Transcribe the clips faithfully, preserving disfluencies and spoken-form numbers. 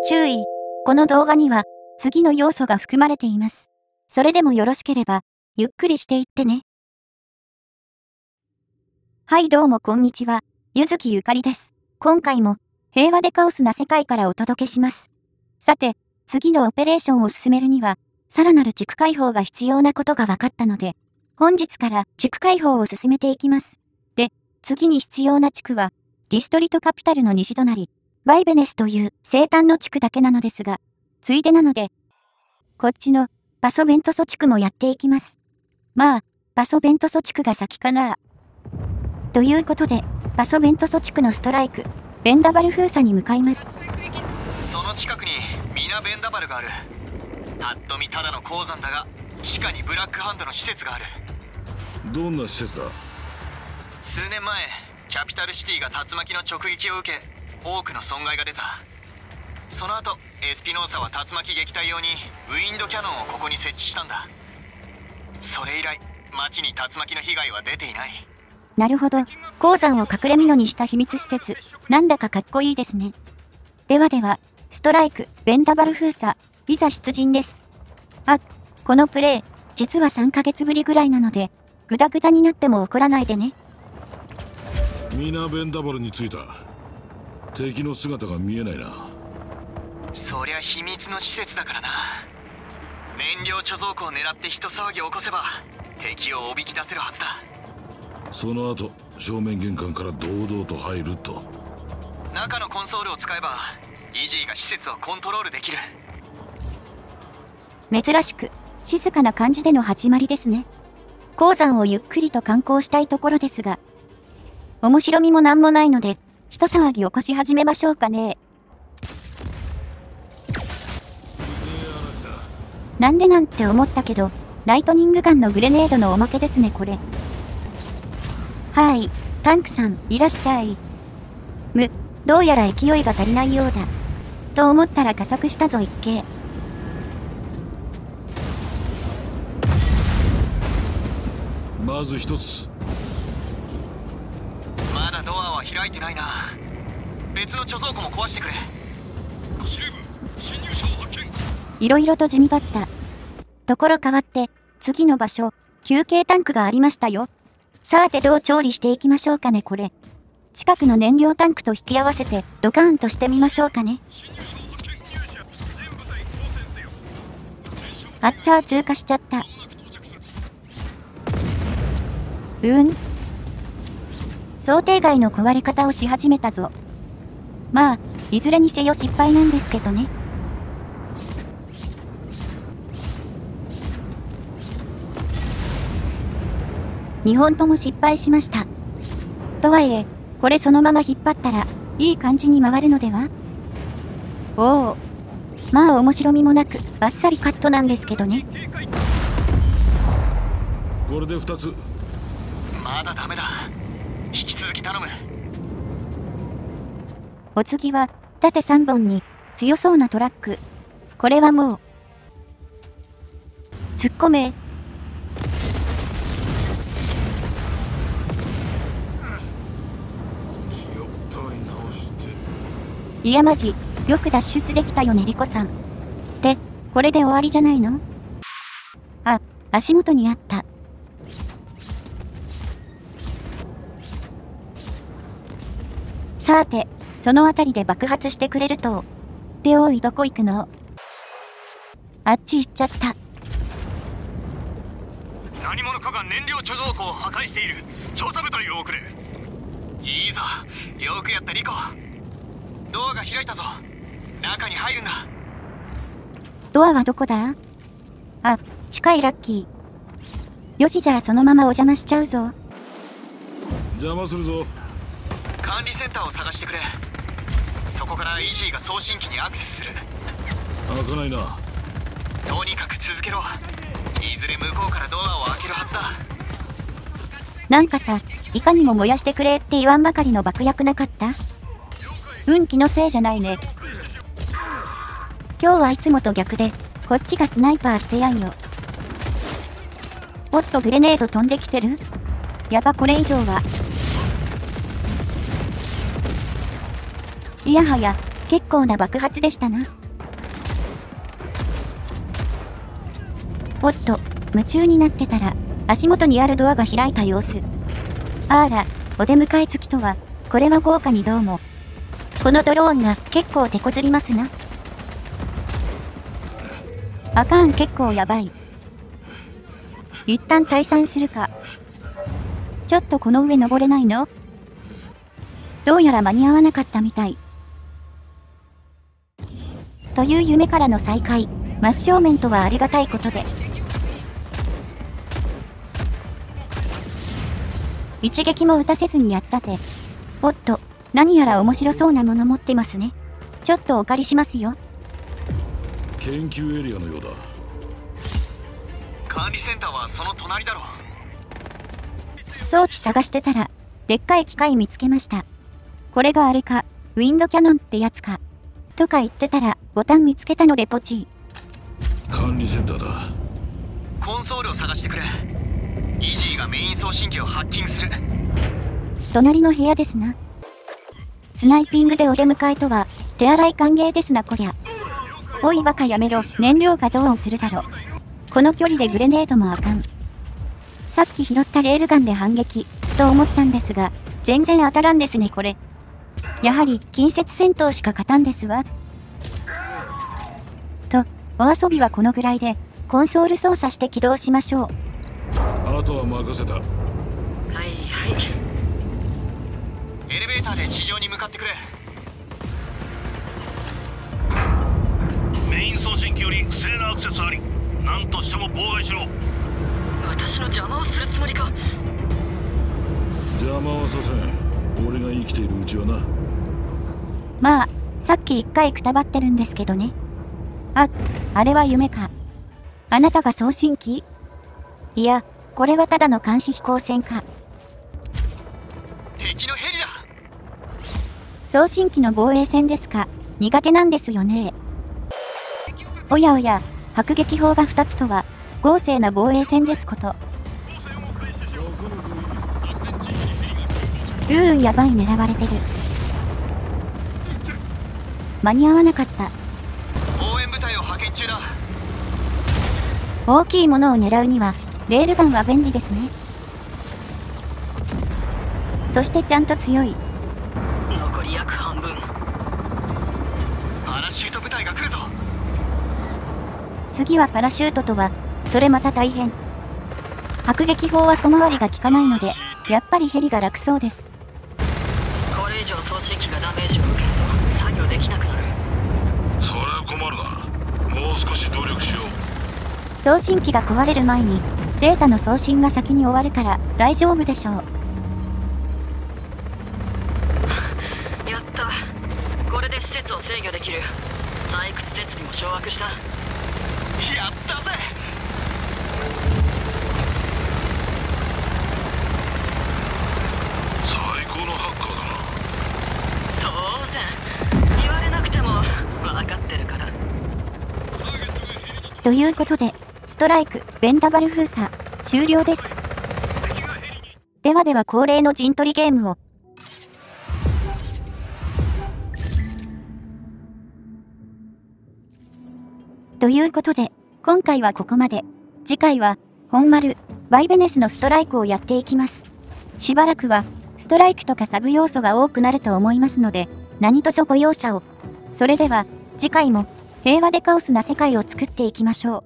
注意。この動画には次の要素が含まれています。それでもよろしければゆっくりしていってね。はいどうもこんにちは。ゆずきゆかりです。今回も平和でカオスな世界からお届けします。さて、次のオペレーションを進めるには、さらなる地区開放が必要なことが分かったので、本日から地区開放を進めていきます。で、次に必要な地区は、ディストリトカピタルの西隣、バイベネスという西端の地区だけなのですが、ついでなので、こっちのパソベントソ地区もやっていきます。まあ、パソベントソ地区が先かな。ということで、パソベントソ地区のストライク、ベンダバル封鎖に向かいます。 その近くにミナ・ベンダバルがある。ぱっと見ただの鉱山だが、地下にブラックハンドの施設がある。 どんな施設だ？ 数年前、キャピタルシティが竜巻の直撃を受け、多くの損害が出た。その後、エスピノーサは竜巻撃退用にウィンドキャノンをここに設置したんだ。それ以来、街に竜巻の被害は出ていない。 なるほど。鉱山を隠れ蓑にした秘密施設。なんだかかっこいいですね。ではでは、ストライク、ベンダバル封鎖、いざ出陣です。あ、このプレイ、実はさんかげつぶりぐらいなので、グダグダになっても怒らないでね。 ミナ・ベンダバルに着いた。敵の姿が見えないな。 そりゃ秘密の施設だからな。燃料貯蔵庫を狙って人騒ぎを起こせば、敵をおびき出せるはずだ。 その後、正面玄関から堂々と入ると。 中のコンソールを使えば、イジーが施設をコントロールできる。 珍しく、静かな感じでの始まりですね。鉱山をゆっくりと観光したいところですが、面白みもなんもないので、一騒ぎ起こし始めましょうかね。なんでなんて思ったけど、ライトニングガンのグレネードのおまけですねこれ。はい、タンクさん、いらっしゃい。む、どうやら勢いが足りないようだ。と思ったら加速したぞ一計。 まず一つ。 まだドアは開いてないな。別の貯蔵庫も壊してくれ。司令部、侵入者を発見。 いろいろと地味だった。ところ変わって、次の場所、休憩タンクがありましたよ。さてどう調理していきましょうかねこれ。近くの燃料タンクと引き合わせてドカーンとしてみましょうかね。あっちゃー通過しちゃった。うーん。想定外の壊れ方をし始めたぞ。まあ、いずれにせよ失敗なんですけどね。にほんとも失敗しました。とはいえ、これそのまま引っ張ったら、いい感じに回るのでは？おお。まあ面白みもなく、バッサリカットなんですけどね。 これでふたつ。 まだダメだ。引き続き頼む。 お次は、縦さんぼんに、強そうなトラック。これはもう、突っ込め。いやマジ、よく脱出できたよねリコさん。で、これで終わりじゃないの？あ、足元にあった。さて、そのあたりで爆発してくれると。でおいどこ行くの？あっち行っちゃった。 何者かが燃料貯蔵庫を破壊している。調査部隊を送れ。いいぞ、よくやったリコ。ドアが開いたぞ。中に入るんだ。 ドアはどこだ？あ、近いラッキー。よしじゃあそのままお邪魔しちゃうぞ。 邪魔するぞ。 管理センターを探してくれ。そこからイージーが送信機にアクセスする。 開かないな。 とにかく続けろ。いずれ向こうからドアを開けるはずだ。 なんかさ、いかにも燃やしてくれって言わんばかりの爆薬なかった？運気のせいじゃないね。今日はいつもと逆で、こっちがスナイパーしてやんよ。おっとグレネード飛んできてる？やばこれ以上は。いやはや、 結構な爆発でしたな。おっと、夢中になってたら、足元にあるドアが開いた様子。あら、お出迎え付きとは、これは豪華にどうも。このドローンが結構手こずりますな。あかん、結構やばい。一旦退散するか。ちょっとこの上登れないの？どうやら間に合わなかったみたい。という夢からの再会、真正面とはありがたいことで。一撃も撃たせずにやったぜ。おっと、何やら面白そうなもの持ってますね。ちょっとお借りしますよ。 研究エリアのようだ。 管理センターはその隣だろ。 装置探してたら、でっかい機械見つけました。これがあれか、ウィンドキャノンってやつか。とか言ってたら、ボタン見つけたのでポチー。管理センターだ。 コンソールを探してくれ。イージーがメイン送信機をハッキングする。 隣の部屋ですな。スナイピングでお出迎えとは、手洗い歓迎ですなこりゃ。おいバカやめろ、燃料がドーンするだろ。この距離でグレネードもあかん。さっき拾ったレールガンで反撃、と思ったんですが、全然当たらんですねこれ。やはり、近接戦闘しか勝たんですわ。と、お遊びはこのぐらいで、コンソール操作して起動しましょう。 あとは任せた。はいはい。エレベーターで地上に向かってくれ。 メイン送信機より不正なアクセスあり。何としても妨害しろ。 私の邪魔をするつもりか。 邪魔はさせん。俺が生きているうちはな。 まあ、さっき一回くたばってるんですけどね。あ、あれは夢か。あなたが送信機？いや、これはただの監視飛行船か。 敵のヘリだ。 送信機の防衛戦ですか。苦手なんですよね。おやおや、迫撃砲がふたつとは、豪勢な防衛戦ですこと。うーん、やばい、狙われてる。間に合わなかった。 応援部隊を派遣中だ。 大きいものを狙うには、レールガンは便利ですね。そしてちゃんと強い。 残り約半分。パラシュート部隊が来るぞ。 次はパラシュートとは、それまた大変。迫撃砲は小回りが効かないので、やっぱりヘリが楽そうです。 これ以上送信機がダメージを受けると作業できなくなる。 それは困るな。もう少し努力しよう。 送信機が壊れる前に、データの送信が先に終わるから大丈夫でしょう。 やった。これで施設を制御できる。採掘設備も掌握した。やったぜ。 最高のハッカーだな。 当然言われなくても分かってるから。 ということで、ストライク、ベンダバル封鎖、終了です。ではでは恒例の陣取りゲームを。ということで、今回はここまで。次回は、本丸、バイベネスのストライクをやっていきます。しばらくは、ストライクとかサブ要素が多くなると思いますので、何卒ご容赦を。それでは、次回も、平和でカオスな世界を作っていきましょう。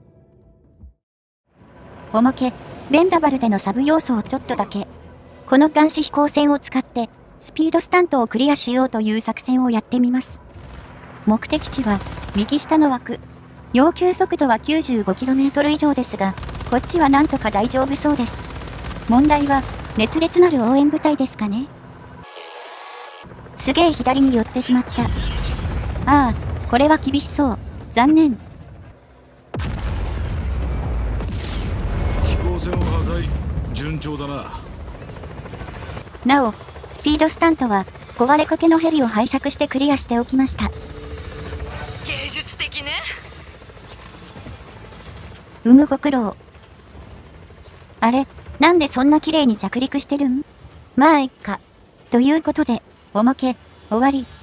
おまけ、ベンダバルでのサブ要素をちょっとだけ。この監視飛行船を使って、スピードスタントをクリアしようという作戦をやってみます。目的地は、右下の枠。要求速度は きゅうじゅうごキロメートル 以上ですが、こっちはなんとか大丈夫そうです。問題は、熱烈なる応援部隊ですかね。すげえ左に寄ってしまった。ああ、これは厳しそう。残念。 飛行船を破壊、順調だな。 なお、スピードスタントは、壊れかけのヘリを拝借してクリアしておきました。 芸術的ね。 うむご苦労。あれ、なんでそんな綺麗に着陸してるん？まあいっか。ということで、おまけ、終わり。